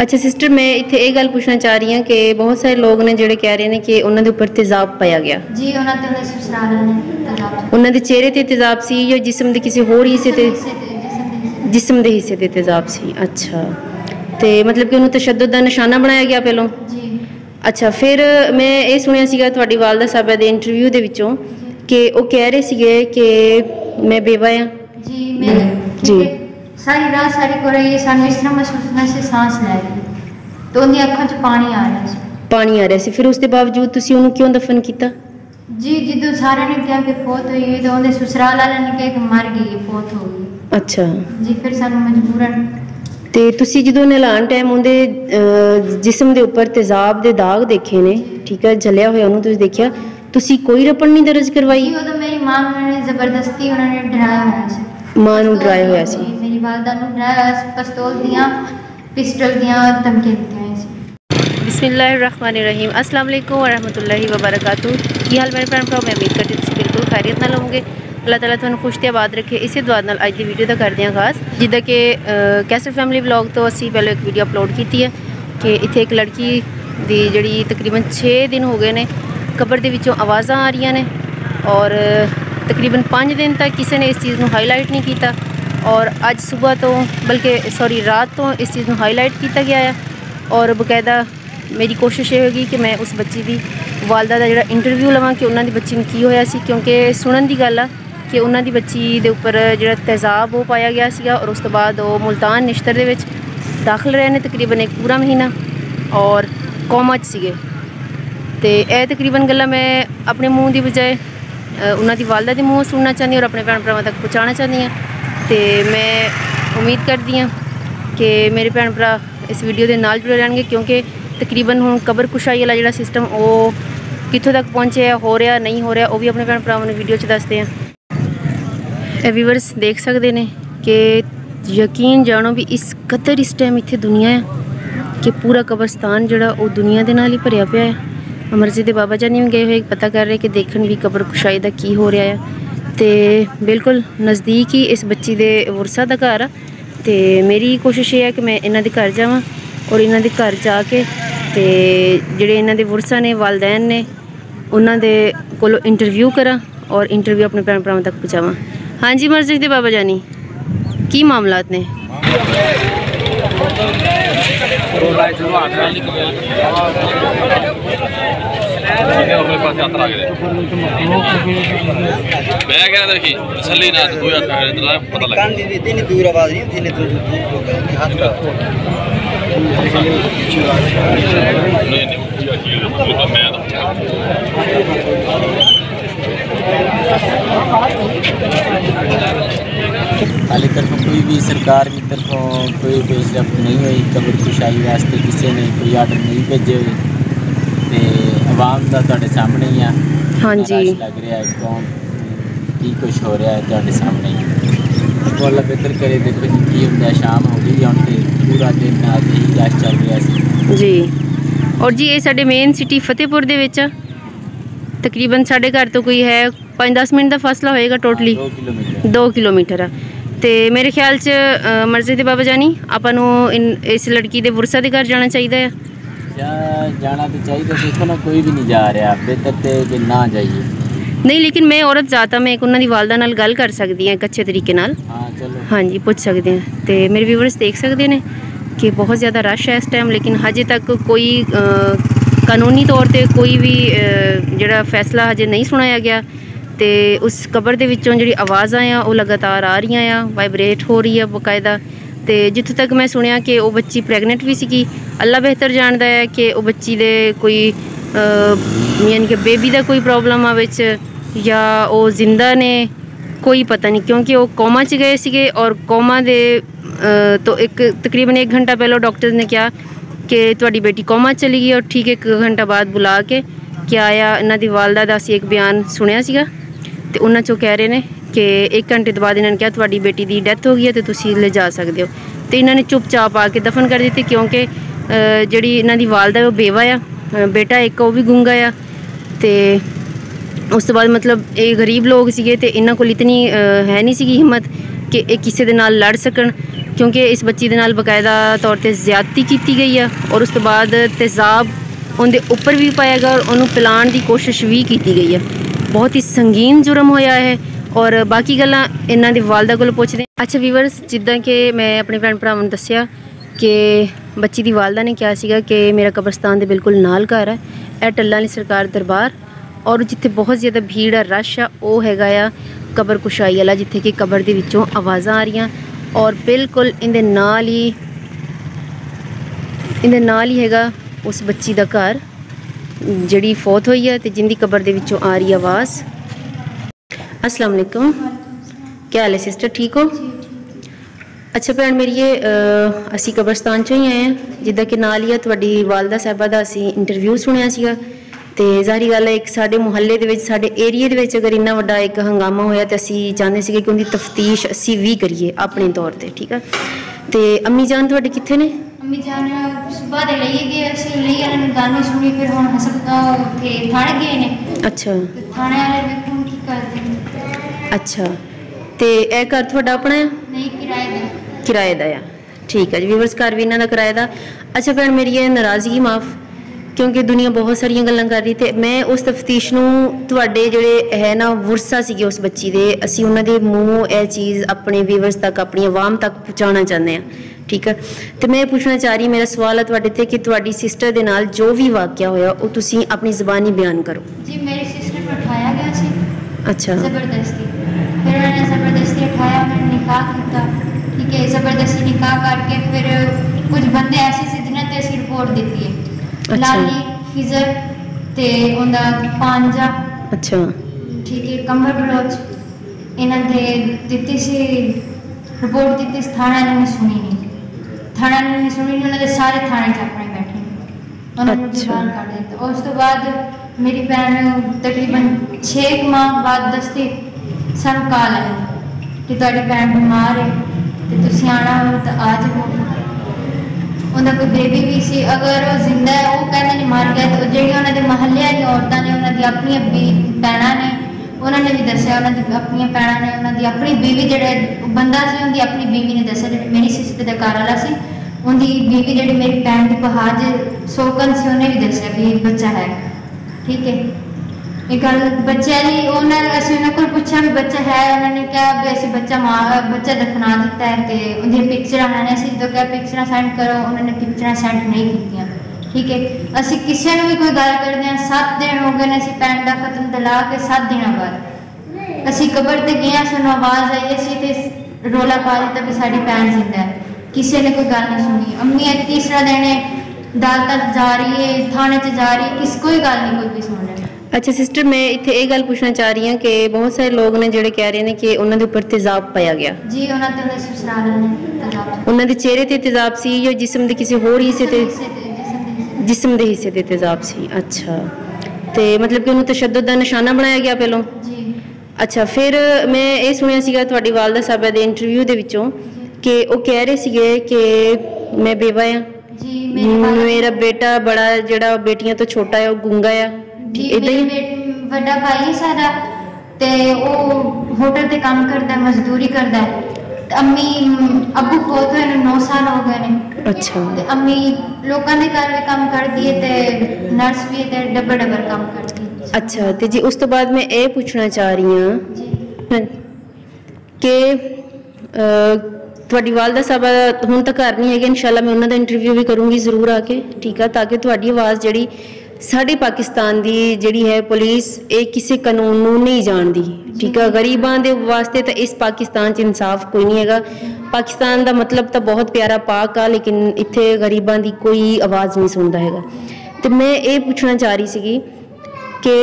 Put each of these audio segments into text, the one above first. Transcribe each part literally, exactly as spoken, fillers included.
अच्छा सिस्टर, मैं इत्थे ये गल पूछना चाह रही हूँ कि बहुत सारे लोग ने जिहड़े कह रहे हैं कि उन्होंने उपर तेजाब पाया गया। जी उन्होंने ते ससुराल ने तेजाब, उन्होंने चेहरे ते तेजाब सी या जिस्म दे किसी होर हिस्से ते जिस्म दे हिस्से ते तेजाब सी। अच्छा, तो मतलब कि उन्होंने तशद्दुद दा निशाना बनाया गया पहलों जी। अच्छा, फिर मैं ये सुनिया सीगा तुहाडी वालदा साहबा दे इंटरव्यू दे विचों कि वो कह रहे सीगे कि मैं बेवा हाँ जी। मैं जी सारी रात सारी को रही है, सानू इस तरह महसूस होना से सांस लै रही तो उनकी अखां च पानी आ रहा सी पानी आ रहा सी फिर उसके बावजूद तुसी उन्हें क्यों दफन किया? जी जिदों सारे ने कहा कि फौत हुई है तो उन्हें ससुराल वाले ने कहा कि मर गई है, फौत हो गई। अच्छा जी, फिर सानू मजबूरन ते तुसी जदों नहलान टाइम उनके जिस्म के उपर तेजाब के दाग देखे ने, ठीक है, जलिया होया उन्होंने तुसी देखिया, तुसी कोई रपन नहीं दर्ज करवाई? जी उदों मेरी मां ने जबरदस्ती उन्होंने डराया होया सी, मां नूं डराया होया सी, मेरी वालदा नूं डराया होया सी, पिस्तौल दियां पिस्टल दियां धमकियां दित्तियां होई सी। बिस्मिल्लाहिर्रहमानिर्रहीम, अस्सलाम वालेकुम वरहमतुल्लाहि वबरकातुहू। की हाल मेरे भैन भरा, मैं उम्मीद करती तुसीं बिल्कुल खैरियत नाल होवोगे। अल्लाह ताला तुहानूं खुश ते आबाद रखे, इसे दुआ नाल अज दी वीडियो दा करदे हां खास। जिद्दां कि कैसर फैमिली व्लॉग तो असीं पहले एक वीडियो अपलोड की है कि इत्थे एक लड़की दी जिहड़ी तकरीबन छे दिन हो गए ने कबर दे विचों आवाज़ां आ रही ने और तकरीबन पाँच दिन तक किसी ने इस चीज़ को हाईलाइट नहीं किया और अज सुबह तो बल्कि सॉरी रात तो इस चीज़ को हाईलाइट किया गया है और बकायदा मेरी कोशिश ये होगी कि मैं उस बच्ची की वालदा का जो इंटरव्यू लवां कि उन्होंने बच्ची में की होया सी, क्योंकि सुनन की गल आ कि उन्होंने बच्ची के उपर जो तेजाब वो पाया गया सीगा और उस तो बाद वो मुल्तान निश्तर दे विच दाखिल रहे ने तकरीबन एक पूरा महीना और कौमा च सीगे। तो यह तकरीबन गल्लां मैं अपने मूँह की बजाय उन्होंने वालदा के मूँह सुनना चाहती और अपने भैन भरावां तक पहुँचाना चाहती हाँ। तो मैं उम्मीद करती हाँ कि मेरे भैन भरा इस वीडियो के नाल जुड़े रहेंगे, क्योंकि तकरीबन हुण कबर कुशाई वाला जो सिस्टम वो कितों तक पहुँचे हो रहा नहीं हो रहा वो भी अपने भैन भरावां नूं वीडियो च दसदे हैं। व्यूअर्स देख सकते हैं कि यकीन जानो भी इस कदर इस टाइम इत्थे दुनिया है कि पूरा कब्रस्तान जोड़ा वो दुनिया के नाल ही भरिया पिया है। अमरजी दे बाबा जानी भी गए हुए पता कर रहे कि देखन भी कबर कुशाई का की हो रहा है। तो बिल्कुल नज़दीक ही इस बच्ची के उर्सा का घर आ, तो मेरी कोशिश ये है कि मैं इन्हां दे घर जावां और इन्हां दे घर जाके तो जिहड़े इन्हां दे उर्सा ने वालदैन ने उन्हां दे कोलों इंटरव्यू करा और इंटरव्यू अपने भैन भरावां तक पहुँचावां। हाँ जी मर्जी दे बाबा जानी, की मामलात ने? हाले तरफों कोई भी सरकार की तरफों कोई पेशरफ नहीं हुई कबर कुशाई वास्ते, किसी ने कोई आर्डर नहीं भेजे हुए। तो आवाम का तुहाडे सामने ही आ, हाँ जी लग रहा है कौन की कुछ हो रहा है तुहाडे सामने ही। तो अल्लाह बेहतर करे, देखो जी की होंदा, शाम हो गई हम तो पूरा दिन आज यही गैस चल रहा सी जी। और जी ये साडे मेन सिटी फतेहपुर दे विच तकरीबन साढ़े घर तो कोई है पाँच दस मिनट का फासला होएगा टोटली दो किलोमीटर है। तो मेरे ख्याल च मर्जी दे बाबा जानी आपां नूं इस लड़की दे उर्सा दे घर जाना चाहिए है। जाना तो चाहिए, देखो ना कोई भी नहीं जा रहा, बेहतर तो कि ना जाइए। नहीं लेकिन मैं औरत जाता मैं एक उन्होंने वालदा नाल गल कर सकती हाँ एक अच्छे तरीके नाल। हाँ चलो हाँ जी पूछ सकते हैं। तो मेरे व्यूअर्स देख सकते हैं कि बहुत ज़्यादा रश है इस टाइम, लेकिन हजे तक कोई आ, कानूनी तौर पर कोई भी जोड़ा फैसला हजे नहीं सुनाया गया। तो उस कबर के विचों जी आवाज़ां आ वो लगातार आ रही आ, वाइब्रेट हो रही है बकायदा। तो जितों तक मैं सुनिया कि वो बच्ची प्रैगनेंट भी सी, अल्लाह बेहतर जानता है कि वो बच्ची दे कोई यानी कि बेबी का कोई प्रॉब्लम आ विच या वो जिंदा ने कोई पता नहीं, क्योंकि वो कोमा च गए सीगे और कोमा दे तो एक तकरीबन एक घंटा पहले डॉक्टर्स ने कहा कि तुहाडी बेटी कोमा चली गई और ठीक एक घंटा बाद बुला के क्या आया इन्हां दी वालदा दा असीं एक बयान सुनिया सीगा। तो उन्होंने चो कह रहे हैं कि एक घंटे तो बाद इन्होंने कहा तुहाडी बेटी की डैथ हो गई है तो तुसीं ले जा सकते हो। तो इन्होंने चुपचाप आके दफन कर दी, क्योंकि जी इन्हां दी वालदा वो बेवा आ, बेटा एक वो भी गूंगा आ। तो उस तो बाद मतलब ये गरीब लोग सीगे तो इन्हां कोल इतनी है नहीं सी हिम्मत कि एक किसी दे नाल लड़ सकन। क्योंकि इस बच्ची दे नाल बकायदा तौर पर ज़्यादती की गई है और उस तो बाद तेज़ाब उनके उपर भी पाया गया और उन्होंने पिलाने की कोशिश भी की गई है। बहुत ही संगीन जुर्म होया है और बाकी गल्लां इन्हां दी वालदा कोलों पुछदे। अच्छा वीवर्स, जिद्दां कि मैं अपने भैन भरावां नूं दस्सिया कि बच्ची दी वालदा ने कहा सीगा कि मेरा कब्रस्तान दे बिल्कुल नाल घर है, यह टल्ला आली सरकार दरबार, और जिथे बहुत ज़्यादा भीड़ है, रश है, वह हैगा आ कबर कुशाई वाला, जिथे कि कबर दे विचों आवाज़ां आ रही और बिल्कुल इहदे नाल ही इहदे नाल ही हैगा उस बच्ची दा घर जिहड़ी फौत हुई है, तो जिंदी कबर दे विचों आ रही आवाज़। अस्सलाम वालेकुम, क्या हाल है सिस्टर, ठीक हो? अच्छा भैन मेरी ये असी कब्रस्तान चों ही आए हैं, जिद्दां कि नाल ही तुहाडी वालदा साहिबा दा असी इंटरव्यू सुनिया सीगा। तो जाहिर गल है एक साडे मुहल्ले दे विच साडे एरिए दे विच अगर इन्ना वड्डा एक हंगामा होया तो असी चाहते सीगे कि उनकी तफ्तीश असी भी करिए अपने तौर पर, ठीक है। तो अम्मी जान तुहाडे कित्थे ने? अम्मी जान सुबह दे लेइए गए, असीं लेइए इन्हां ने गानी सुनी, फिर हुण हस्पताल उत्थे थाणे गए ने। अच्छा, थाणे वाले वेखो हुण की करदे ने। अच्छा, तो यह घर तुहाडा अपना है? नहीं, किराए दा। किराए दा आ, ठीक है जी। व्यूअर्स घर भी इन्हां दा किराए दा। अच्छा भैन मेरी ये नाराज़गी माफ़, क्योंकि दुनिया बहुत सारिया गल्लां कर रही, तो मैं उस तफ्तीश नूं तुहाडे जिहड़े है ना वुरसा सीगे उस बच्ची दे, असीं उन्हां दे मूँहों यह चीज़ अपने व्यूअर्स तक, अपनी आवाम तक पहुँचाना चाहते हैं, ठीक है। तो मैं पूछना चाह रही, मेरा सवाल है तुहाडे ते कि तुहाडी सिस्टर दे नाल जो भी वाक़या होया वो तुसीं अपनी ज़बानी बयान करो। जी मेरी सिस्टर को उठाया गया सी। अच्छा, ज़बरदस्ती, फिर उन्होंने ज़बरदस्ती उठाया, उन्होंने निकाह किया, ठीक है। ज़बरदस्ती निकाह करके फिर कुछ बंदे ऐसे से जिन्हें ते असीं रिपोर्ट दी है। अच्छा। लाली खिजर ते उनका पांजा, अच्छा, ठीक है, कमर बलोच इन्हां दे दित्ती सी रिपोर्ट, दित्ती थाने ने सुनी नहीं, थाने ने सुनी नहीं, उन्होंने सारे थाने च अपने बैठे उन्होंने बाहर काट दिता। उस तो बाद मेरी भैन तकरीबन छे माह बाद दसती सानू कॉल आई कि तुहाडी भैन बीमार है तो तुसीं आना हो तो आ जाओ। उनका कोई बेबी भी सी, अगर वो जिंदा है वो कहते नहीं मर गया, तो जी उन्होंने महल्ले वाली औरतां ने उन्होंने अपनी भैन ने उन्होंने भी दसिया, उन्होंने अपनी भैन ने उन्होंने अपनी बीवी जो बंदा से उनकी अपनी बीवी ने दसिया, जी मेरी सिस्टर का घर वाला सी, उनकी बीवी जी मेरी भैन की बहाज सोकन से उन्हें भी दसिया भी बच्चा है, ठीक है। एक गल बच्चे वाली उन्होंने असं उन्होंने को पूछा भी बच्चा है, उन्होंने कहा भी असं बच्चा माँ बच्चा दफना दिता है, तो उनकी पिक्चर उन्होंने असं जो क्या पिक्चर सेंड करो, उन्होंने पिक्चर सेंड नहीं की, ठीक है। असं किसी ने भी कोई गल करते हैं, सत्त दिन हो गए असी भैन का खत्म तला के सत्त दिन बाद असी कबर से गए, सूँ आवाज़ आई, असी तो रौला पा दिता भी साड़ी भैन जिंदा है, किसी ने कोई गल नहीं सुनी। अम्मी अज तीसरा दिन अदालत जा रही है, थाने च जा रही है, किस कोई गल नहीं कोई भी सुन रहा। अच्छा सिस्टर, मैं इत्थे ये गल पूछना चाह रही हूँ कि बहुत सारे लोग ने जिहड़े कह रहे हैं कि उन्होंने उपर तेजाब पाया गया। जी उन्होंने ते ससुराल ने तेजाब, उन्होंने चेहरे ते तेजाब सी या जिस्म दे किसी होर हिस्से ते? जिस्म दे हिस्से ते तेजाब सी। अच्छा, तो मतलब कि उन्होंने तशद्दुद दा निशाना बनाया गया पहलों? जी। अच्छा, फिर मैं ये सुनिया सीगा तुहाडी वालदा साहबा दे इंटरव्यू दे विचों कि वो कह रहे सीगे कि मैं बेवा हाँ जी, मेरा बेटा बड़ा जिहड़ा बेटियां तो छोटा है वो गुंगा है जी, बड़ा भाई सारा ते वो होटल ते काम करता है, मजदूरी करता है। अम्मी अबू फौत हुए नौ साल हो गए ने। अच्छा, ते अम्मी लोगों के घर भी काम करती है ते नर्स भी है, डबल डबल काम करती है। अच्छा, तो जी उस तो बाद मैं ये पूछना चाह रही हूँ कि तुहाडी वालदा साहबा हुण तक घर नहीं है, इंशाल्लाह मैं उन्होंने इंटरव्यू भी करूँगी जरूर आके, ठीक है, ताकि तुहाडी आवाज़ जिहड़ी साढ़े पाकिस्तान की जिहड़ी है पुलिस ये किसी कानून नूं नहीं जानती, ठीक है। गरीबां दे वास्ते तो इस पाकिस्तान च इंसाफ कोई नहीं है। पाकिस्तान का मतलब तो बहुत प्यारा पाक आ, लेकिन इत्थे गरीबां की कोई आवाज़ नहीं सुनता है। तो मैं ये पूछना चाह रही सी कि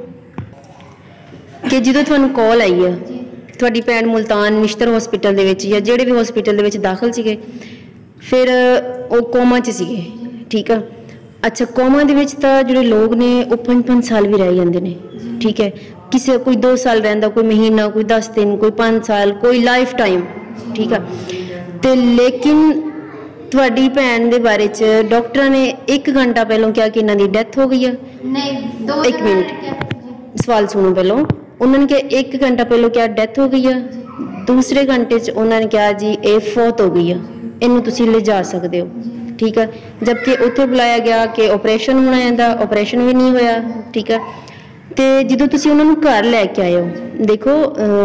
कि जो तुहानूं कॉल आई है तुहाडी भैन मुल्तान निश्तर हॉस्पिटल दे विच या जिहड़े भी हॉस्पिटल दे विच दाखल सीगे, फिर वो कोमा च सीगे, ठीक है। अच्छा, कोमा दे विच तां जिहड़े लोग ने वो पंज पंज साल भी रह जांदे ने, ठीक है। किसी कोई दो साल रहिंदा, कोई महीना, कोई दस दिन, कोई पाँच साल, कोई लाइफ टाइम, ठीक है। तो लेकिन तुहाडी भैन दे बारे च डॉक्टर ने एक घंटा पहलों क्या कि इन्हां दी डेथ हो गई है? नहीं, दो एक मिनट सवाल सुनो पहलों। उन्होंने क्या एक घंटा पहलों क्या डेथ हो गई है? दूसरे घंटे च उन्होंने कहा जी ये फौत हो गई है, इनू तुसी ले जा सकते हो, ठीक है। जबकि उत्थे बुलाया गया कि ऑपरेशन होना है, ऑपरेशन भी नहीं होया, ठीक है। तो जो तुसी उन्होंने घर लैके आए हो, देखो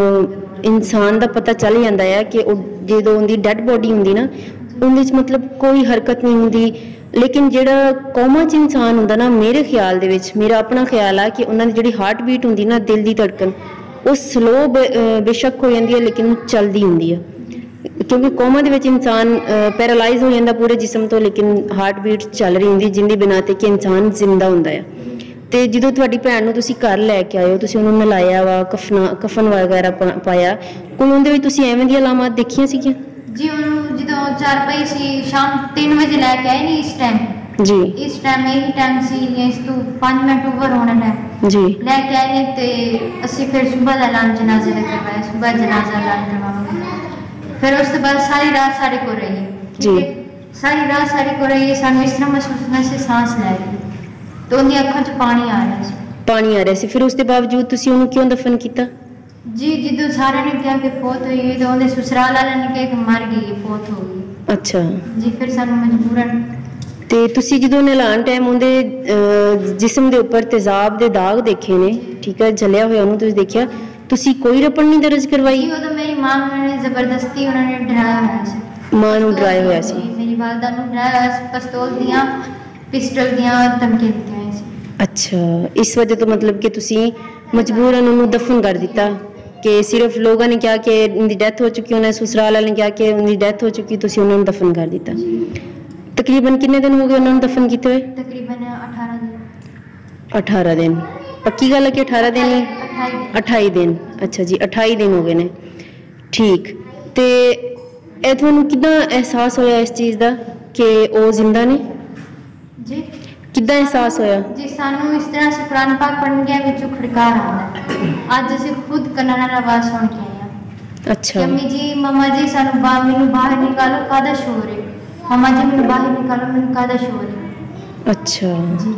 इंसान का पता चल जाता है कि जो उनकी डैड बॉडी होंगी ना उन्हें मतलब कोई हरकत नहीं होंगी, लेकिन जो कोमा च इंसान होंगे ना, मेरे ख्याल दे विच मेरा अपना ख्याल है कि उन्होंने जी हार्ट बीट होंगी ना, दिल की धड़कन वो स्लो बेशक हो जाती है लेकिन चलती होंगी है, क्योंकि कोमा दे विच इंसान पैरालाइज हो जाता पूरे जिसम तो, लेकिन हार्ट बीट चल रही होंगी जिंदी बिना ते कि इंसान जिंदा होंदा है। तो जो तुहाडी भैन नूं तुसीं घर लैके आए हो, तुसीं उन्होंने नलाया वा, कफना कफन वगैरह पाया, कोई उहदे विच तुसीं एवें दी अलामत देखियां सीगियां? जी उन्होंने जो चार पाई सी शाम तीन बजे लैके आए नहीं, इस टाइम जी इस टाइम यही टाइम सी, इस तो पाँच मिनट ओवर होने टाइम जी लैके आए नहीं, तो असीं फिर सुबह का ऐलान जनाजे का करवाया, सुबह जनाजा ऐलान करवाया, फिर उस बाद सारी रात साढ़े को रही है, जी सारी रात साढ़े को रही है। सानू इस तरह महसूस होना से सांस लै रही तो उनकी अखों च पानी आ रहा सी, पानी आ रहा सी, फिर उसके बावजूद तुसीं उहनूं क्यों दफन किया? जी जो सारे ने कहा कि फौत हुई है, तो उन्हें ससुराल वाले ने कहा कि मर गई है, फौत हो गई। अच्छा जी फिर सानू मजबूरन तो तुसीं जो नैलान टाइम उनके जिसम के उपर तेजाब के दाग देखे ने, ठीक है, जलिया हुआ उन्होंने तुसीं देखिया, तुसीं कोई रपड़ नहीं दर्ज करवाई? जी उदों मेरी मां ने जबरदस्ती उन्होंने डराया हुआ सी, मां नूं डराया हुआ सी, मेरी वालदा नूं डराया हुआ सी, पिस्तौल दियां पिस्टल दियां धमकियां दित्तियां सी। अच्छा, इस वजह तो मतलब कि तुसीं मजबूरन उन्होंने दफन कर दिता, कि सिर्फ लोगों ने कहा कि उनकी डेथ हो चुकी, उन्हें ससुराल वाले ने कहा कि उनकी डेथ हो चुकी, तुसीं उन्होंने दफन कर दिता। तकरीबन कितने दिन हो गए उन्होंने दफन किए हुए? तकरीबन अठारह दिन। अठारह दिन पक्की गल है कि अठारह दिन ही? अठाई दिन। अच्छा जी, अठाई दिन हो गए ने, ठीक। तो यह तुहानूं किद्दां एहसास होया इस चीज़ का कि वो जिंदा ने? जी किद्दां एहसास होया? जी सानू इस तरह से कुरान पाक पढ़न गया विचों खड़कार आंदा, अज असीं खुद कन्नां नाल आवाज़ सुन के आए हां। अच्छा अम्मी जी मम्मा जी सानू बा मैनूं बाहर निकालो, कादा शोर है, मम्मा जी मैनूं बाहर निकालो, मैनूं कादा शोर है। अच्छा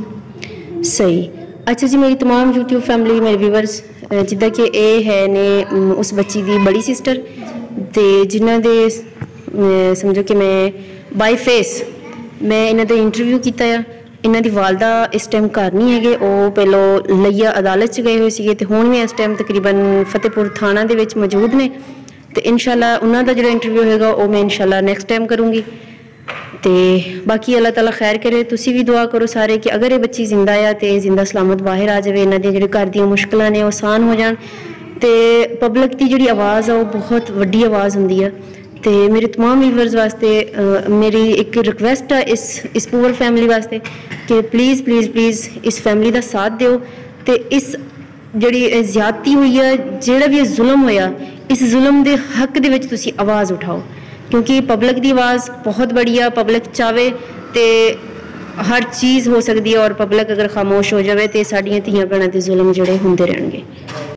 जी सही। अच्छा जी, मेरी तमाम यूट्यूब फैमिली मेरे व्यूवर्स जिद्दां कि ये है ने उस बच्ची की बड़ी सिस्टर, तो जिन्हों दे समझो कि मैं बाई फेस मैं इन्हों का इंटरव्यू किया। इन्हों की वालदा इस टाइम घर नहीं है, वो पहलो लइया अदालत च गए हुए थे, तो हुण भी इस टाइम तकरीबन फतेहपुर थाना दे विच मौजूद ने, तो इंशाल्लाह उन्हों का जो इंटरव्यू होगा वो मैं इंशाल्लाह नैक्सट टाइम करूँगी। तो बाकी अल्लाह ताला खैर करे, तुसी भी दुआ करो सारे कि अगर ये बच्ची जिंदा है तो जिंदा सलामत बाहर आ जाए, इन्हों जो घर दी मुश्किलां ने आसान हो जान, तो पब्लिक की जी आवाज़ है वो बहुत वड्डी आवाज़ होंदी है। तो मेरे तमाम व्यूवर्स वास्ते मेरी एक रिक्वेस्ट है इस इस पूअर फैमिली वास्ते कि प्लीज़ प्लीज़ प्लीज़ इस फैमिली का साथ दो, तो इस जी ज्यादती हुई है, जोड़ा भी जुल्म होया, इस जुल्म के हक दे विच तुसी आवाज़ उठाओ, क्योंकि पब्लिक की आवाज़ बहुत बड़ी है। पब्लिक चाहे तो हर चीज़ हो सकती है, और पब्लिक अगर खामोश हो जाए तो साड़ियाँ धीआं भैणां ते जुल्म जोड़े होंदे रहणगे।